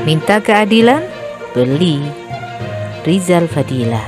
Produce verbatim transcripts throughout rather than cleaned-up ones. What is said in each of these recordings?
Minta keadilan, beli. Rizal Fadilah.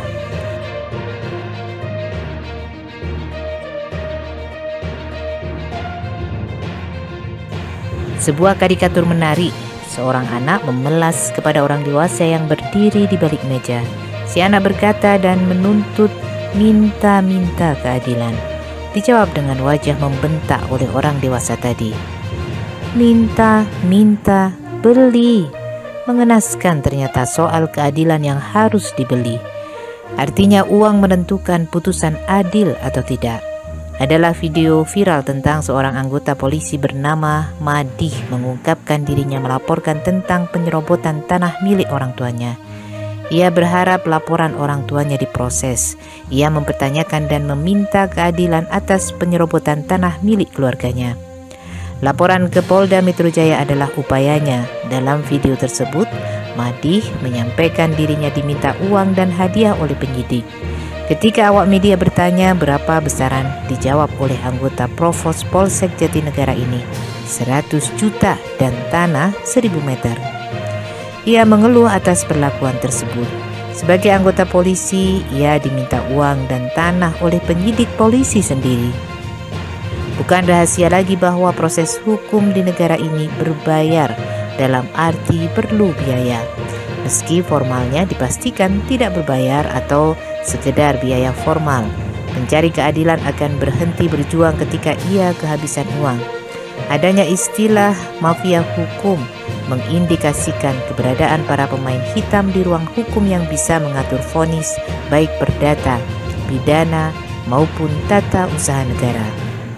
Sebuah karikatur menarik. Seorang anak memelas kepada orang dewasa yang berdiri di balik meja. Si anak berkata dan menuntut minta-minta keadilan. Dijawab dengan wajah membentak oleh orang dewasa tadi. Minta, minta, beli. Mengenaskan ternyata soal keadilan yang harus dibeli. Artinya uang menentukan putusan adil atau tidak. Adalah video viral tentang seorang anggota polisi bernama Madih mengungkapkan dirinya melaporkan tentang penyerobotan tanah milik orang tuanya. Ia berharap laporan orang tuanya diproses. Ia mempertanyakan dan meminta keadilan atas penyerobotan tanah milik keluarganya. Laporan ke Polda Metro Jaya adalah upayanya. Dalam video tersebut, Madih menyampaikan dirinya diminta uang dan hadiah oleh penyidik. Ketika awak media bertanya berapa besaran, dijawab oleh anggota Provos Polsek Jatinegara ini, seratus juta dan tanah seribu meter. Ia mengeluh atas perlakuan tersebut. Sebagai anggota polisi, ia diminta uang dan tanah oleh penyidik polisi sendiri. Bukan rahasia lagi bahwa proses hukum di negara ini berbayar, dalam arti perlu biaya. Meski formalnya dipastikan tidak berbayar atau sekedar biaya formal, pencari keadilan akan berhenti berjuang ketika ia kehabisan uang. Adanya istilah mafia hukum mengindikasikan keberadaan para pemain hitam di ruang hukum yang bisa mengatur vonis baik perdata, pidana maupun tata usaha negara.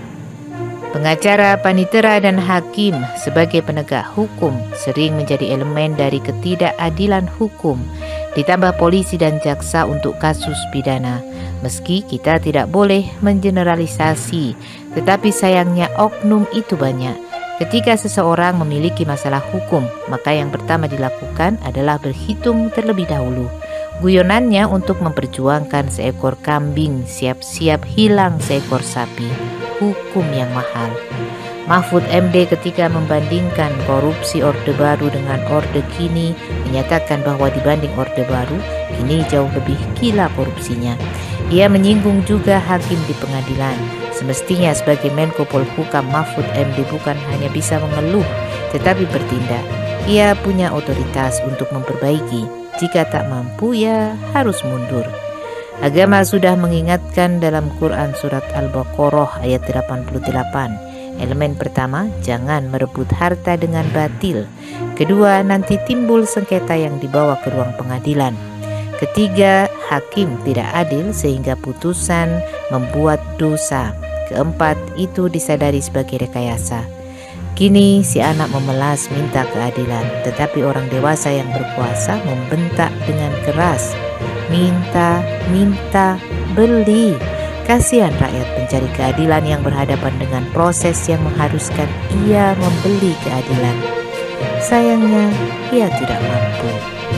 Pengacara, panitera, dan hakim sebagai penegak hukum sering menjadi elemen dari ketidakadilan hukum, ditambah polisi dan jaksa untuk kasus pidana. Meski kita tidak boleh mengeneralisasi, tetapi sayangnya oknum itu banyak. Ketika seseorang memiliki masalah hukum, maka yang pertama dilakukan adalah berhitung terlebih dahulu. Guyonannya untuk memperjuangkan seekor kambing siap-siap hilang seekor sapi. Hukum yang mahal. Mahfud M D ketika membandingkan korupsi Orde Baru dengan Orde kini menyatakan bahwa dibanding Orde Baru, kini jauh lebih gila korupsinya. Ia menyinggung juga hakim di pengadilan. Semestinya sebagai Menko Polhukam, Mahfud M D bukan hanya bisa mengeluh, tetapi bertindak. Ia punya otoritas untuk memperbaiki. Jika tak mampu, ya harus mundur. Agama sudah mengingatkan dalam Quran surat Al-Baqarah ayat delapan puluh delapan. Elemen pertama, jangan merebut harta dengan batil. Kedua, nanti timbul sengketa yang dibawa ke ruang pengadilan. Ketiga, hakim tidak adil sehingga putusan membuat dosa. Keempat, itu disadari sebagai rekayasa. Kini si anak memelas minta keadilan, tetapi orang dewasa yang berkuasa membentak dengan keras. Minta, minta, beli. Kasihan rakyat pencari keadilan yang berhadapan dengan proses yang mengharuskan ia membeli keadilan. Sayangnya, ia tidak mampu.